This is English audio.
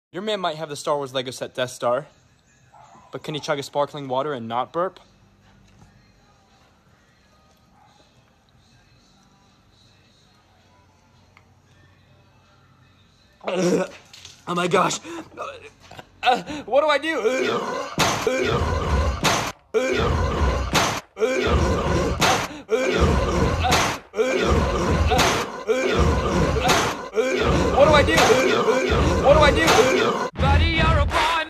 Your man might have the Star Wars Lego set Death Star, but can he chug a sparkling water and not burp? Oh my gosh. What do I do?